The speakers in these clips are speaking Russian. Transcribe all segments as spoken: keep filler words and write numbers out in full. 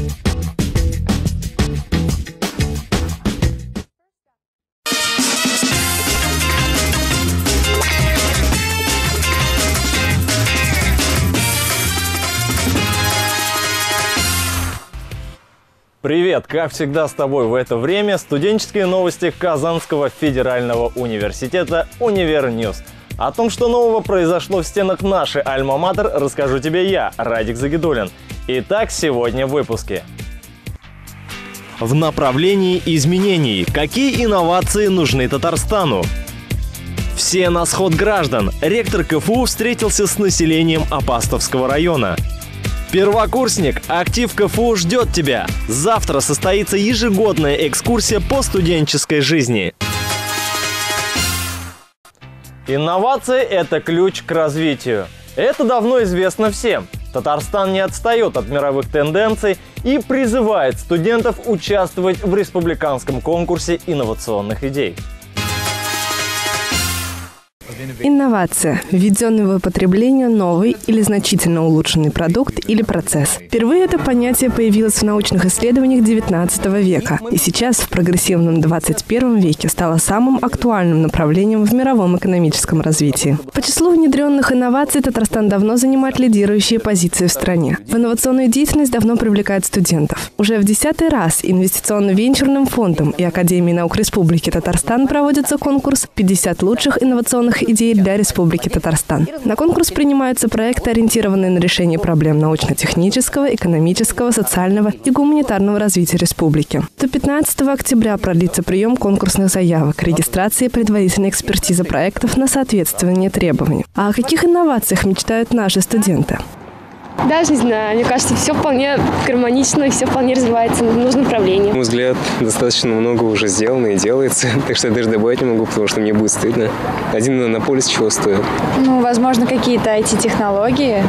Привет! Как всегда с тобой в это время студенческие новости Казанского федерального университета Универньюз. О том, что нового произошло в стенах нашей альма-матер, расскажу тебе я, Радик Загидуллин. Итак, сегодня в выпуске. В направлении изменений. Какие инновации нужны Татарстану? Все на сход граждан. Ректор КФУ встретился с населением Апастовского района. Первокурсник, актив КФУ ждет тебя. Завтра состоится ежегодная экскурсия по студенческой жизни. Инновации – это ключ к развитию. Это давно известно всем. Татарстан не отстает от мировых тенденций и призывает студентов участвовать в республиканском конкурсе инновационных идей. Инновация – введенный в употребление новый или значительно улучшенный продукт или процесс. Впервые это понятие появилось в научных исследованиях девятнадцатого века и сейчас в прогрессивном двадцать первом веке стало самым актуальным направлением в мировом экономическом развитии. По числу внедренных инноваций Татарстан давно занимает лидирующие позиции в стране. В инновационную деятельность давно привлекает студентов. Уже в десятый раз инвестиционно-венчурным фондом и Академией наук Республики Татарстан проводится конкурс «пятьдесят лучших инновационных идей для Республики Татарстан». На конкурс принимаются проекты, ориентированные на решение проблем научно-технического, экономического, социального и гуманитарного развития республики. До пятнадцатого октября продлится прием конкурсных заявок, регистрация и предварительная экспертиза проектов на соответствие требованиям. А о каких инновациях мечтают наши студенты? Даже не знаю. Мне кажется, все вполне гармонично и все вполне развивается в нужном направлении. На мой взгляд, достаточно много уже сделано и делается, так что я даже добавить не могу, потому что мне будет стыдно. Один монополист чего стоит? Ну, возможно, какие-то ай ти-технологии.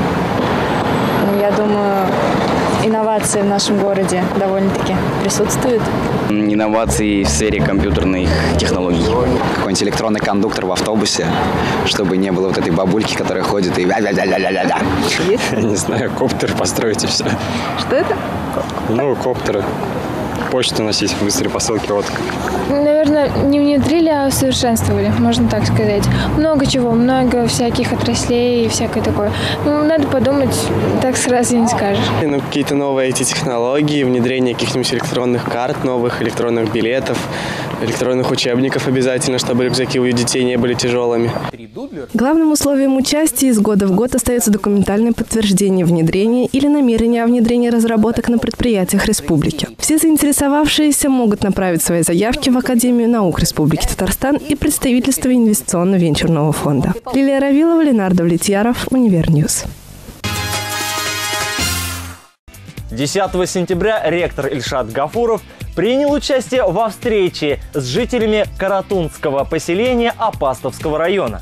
Я думаю, инновации в нашем городе довольно-таки присутствуют. Инновации в сфере компьютерных технологий. Какой-нибудь электронный кондуктор в автобусе, чтобы не было вот этой бабульки, которая ходит и ля-ля-ля-ля-ля-ля. Я не знаю, коптер построить и все. Что это? Ну, коптеры. Почту носить, быстрые посылки, вот. Наверное, не внедрили, а усовершенствовали, можно так сказать. Много чего, много всяких отраслей и всякое такое. Ну, надо подумать, так сразу не скажешь. Ну, какие-то новые ай ти-технологии, внедрение каких-нибудь электронных карт, новых электронных билетов, электронных учебников обязательно, чтобы рюкзаки у детей не были тяжелыми. Главным условием участия из года в год остается документальное подтверждение внедрения или намерения о внедрении разработок на предприятиях республики. Все заинтересовавшиеся могут направить свои заявки в Академию наук Республики Татарстан и представительство инвестиционно-венчурного фонда. Лилия Равилова, Ленардо Влетьяров, Универньюз. десятого сентября ректор Ильшат Гафуров принял участие во встрече с жителями Каратунского поселения Апастовского района.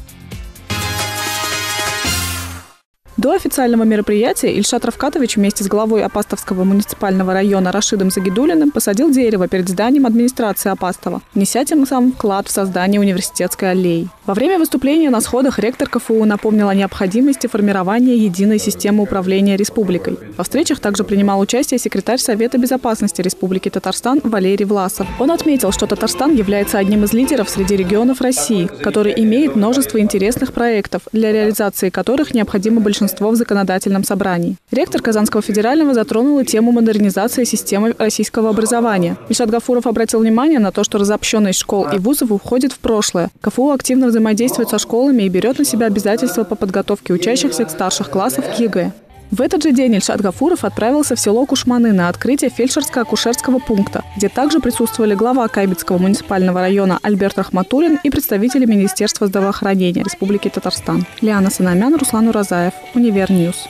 До официального мероприятия Ильшат Равкатович вместе с главой Апастовского муниципального района Рашидом Загидуллиным посадил дерево перед зданием администрации Апастова, внеся тем самым вклад в создание университетской аллеи. Во время выступления на сходах ректор КФУ напомнил о необходимости формирования единой системы управления республикой. Во встречах также принимал участие секретарь Совета безопасности Республики Татарстан Валерий Власов. Он отметил, что Татарстан является одним из лидеров среди регионов России, который имеет множество интересных проектов, для реализации которых необходимо большинство в законодательном собрании. Ректор Казанского федерального затронул и тему модернизации системы российского образования. Ильшат Гафуров обратил внимание на то, что разобщенность школ и вузов уходит в прошлое. КФУ активно взаимодействует со школами и берет на себя обязательства по подготовке учащихся к старших классов к ЕГЭ. В этот же день Ильшат Гафуров отправился в село Кушманы на открытие фельдшерско-акушерского пункта, где также присутствовали глава Кайбетского муниципального района Альберт Рахматуллин и представители Министерства здравоохранения Республики Татарстан. Лиана Санамян, Руслан Уразаев, Универньюз.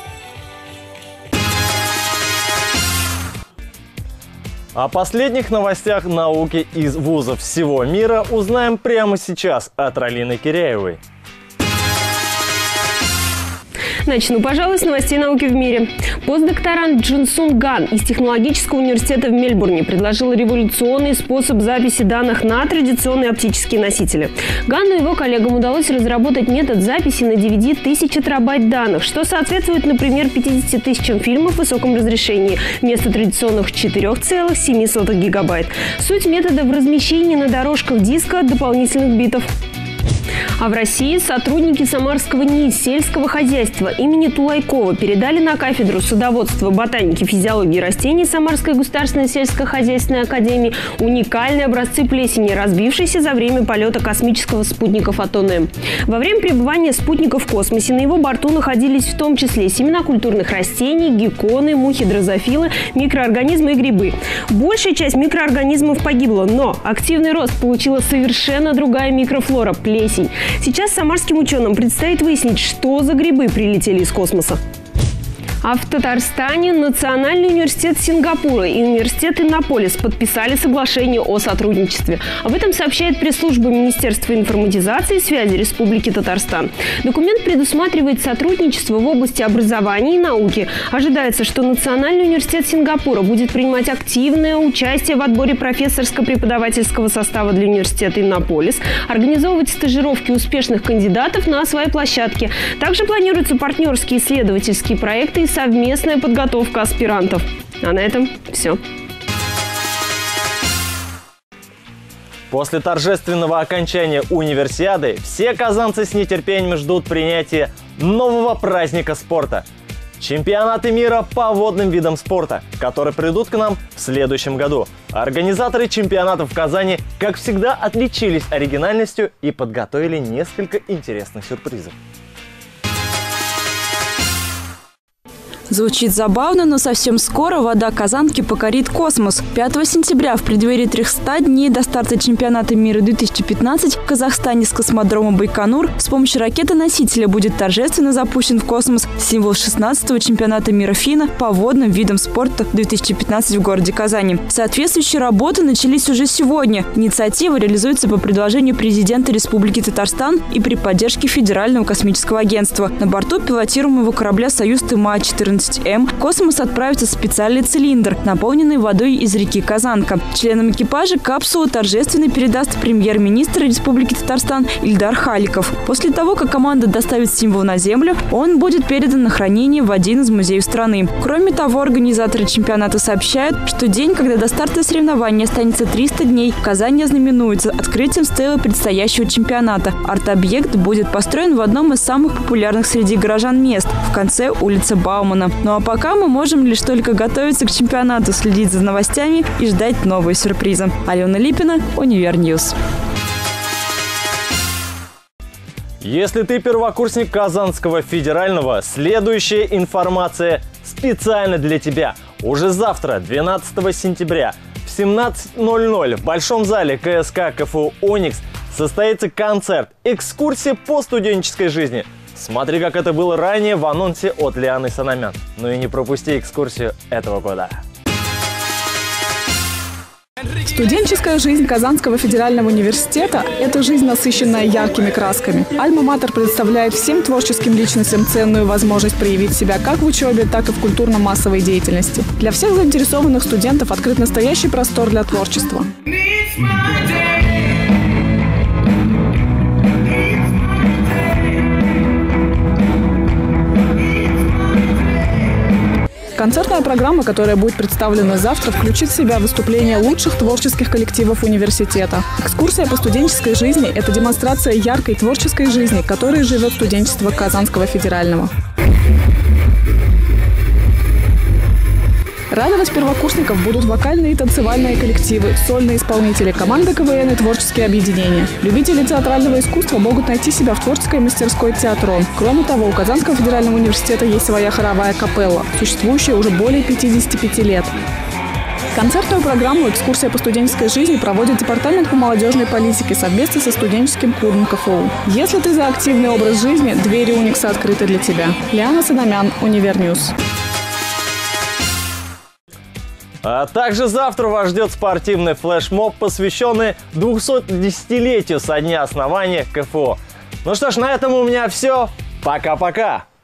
О последних новостях науки из вузов всего мира узнаем прямо сейчас от Ралины Киряевой. Начну, пожалуй, с новостей науки в мире. Постдокторант Джин Сун Ган из Технологического университета в Мельбурне предложил революционный способ записи данных на традиционные оптические носители. Гану и его коллегам удалось разработать метод записи на ди ви ди тысячи терабайт данных, что соответствует, например, пятидесяти тысячам фильмов в высоком разрешении вместо традиционных четырёх целых семи сотых гигабайт. Суть метода в размещении на дорожках диска дополнительных битов. А в России сотрудники Самарского НИИ сельского хозяйства имени Тулайкова передали на кафедру садоводства, ботаники, физиологии растений Самарской государственной сельскохозяйственной академии уникальные образцы плесени, разбившиеся за время полета космического спутника «Фотон-М». Во время пребывания спутника в космосе на его борту находились в том числе семена культурных растений, гекконы, мухи, дрозофилы, микроорганизмы и грибы. Большая часть микроорганизмов погибла, но активный рост получила совершенно другая микрофлора – плесень. Сейчас самарским ученым предстоит выяснить, что за грибы прилетели из космоса. А в Татарстане Национальный университет Сингапура и университет Иннополис подписали соглашение о сотрудничестве. Об этом сообщает пресс-служба Министерства информатизации и связи Республики Татарстан. Документ предусматривает сотрудничество в области образования и науки. Ожидается, что Национальный университет Сингапура будет принимать активное участие в отборе профессорско-преподавательского состава для университета Иннополис, организовывать стажировки успешных кандидатов на своей площадке. Также планируются партнерские исследовательские проекты и совместная подготовка аспирантов. А на этом все. После торжественного окончания универсиады все казанцы с нетерпением ждут принятия нового праздника спорта – чемпионаты мира по водным видам спорта, которые придут к нам в следующем году. Организаторы чемпионатов в Казани, как всегда, отличились оригинальностью и подготовили несколько интересных сюрпризов. Звучит забавно, но совсем скоро вода Казанки покорит космос. пятого сентября в преддверии трехсот дней до старта чемпионата мира две тысячи пятнадцать в Казахстане с космодрома Байконур с помощью ракеты-носителя будет торжественно запущен в космос символ шестнадцатого чемпионата мира ФИНА по водным видам спорта две тысячи пятнадцать в городе Казани. Соответствующие работы начались уже сегодня. Инициатива реализуется по предложению президента Республики Татарстан и при поддержке Федерального космического агентства. На борту пилотируемого корабля «Союз ТМА четырнадцать М» в космос отправится специальный цилиндр, наполненный водой из реки Казанка. Членам экипажа капсулу торжественно передаст премьер-министр Республики Татарстан Ильдар Халиков. После того, как команда доставит символ на Землю, он будет передан на хранение в один из музеев страны. Кроме того, организаторы чемпионата сообщают, что день, когда до старта соревнований останется триста дней, в Казани ознаменуется открытием стелы предстоящего чемпионата. Арт-объект будет построен в одном из самых популярных среди горожан мест – в конце улицы Баумана. Ну а пока мы можем лишь только готовиться к чемпионату, следить за новостями и ждать новые сюрпризы. Алена Липина, Универньюз. Если ты первокурсник Казанского федерального, следующая информация специально для тебя. Уже завтра, двенадцатого сентября, в семнадцать ноль ноль в Большом зале ка эс ка ка эф у «Оникс» состоится концерт «Экскурсия по студенческой жизни». Смотри, как это было ранее в анонсе от Лианы Санамян. Ну и не пропусти экскурсию этого года. Студенческая жизнь Казанского федерального университета – это жизнь, насыщенная яркими красками. Альма-Матер представляет всем творческим личностям ценную возможность проявить себя как в учебе, так и в культурно-массовой деятельности. Для всех заинтересованных студентов открыт настоящий простор для творчества. Концертная программа, которая будет представлена завтра, включит в себя выступления лучших творческих коллективов университета. Экскурсия по студенческой жизни – это демонстрация яркой творческой жизни, которой живет студенчество Казанского федерального. Радовать первокурсников будут вокальные и танцевальные коллективы, сольные исполнители, команды ка вэ эн и творческие объединения. Любители театрального искусства могут найти себя в творческой мастерской «Театрон». Кроме того, у Казанского федерального университета есть своя хоровая капелла, существующая уже более пятидесяти пяти лет. Концертную программу «Экскурсия по студенческой жизни» проводит Департамент по молодежной политике совместно со студенческим клубом ка эф у. Если ты за активный образ жизни, двери «Уникса» открыты для тебя. Лиана Санамян, Универньюз. А также завтра вас ждет спортивный флешмоб, посвященный двухсотдесятилетию со дня основания ка эф у. Ну что ж, на этом у меня все. Пока-пока!